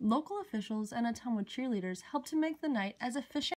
Local officials and Ottumwa cheerleaders helped to make the night as efficient